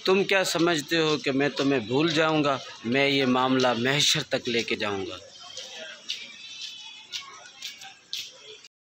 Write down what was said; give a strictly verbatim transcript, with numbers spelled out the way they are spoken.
तुम क्या समझते हो कि मैं तुम्हें भूल जाऊंगा? मैं ये मामला महशर तक लेके जाऊंगा।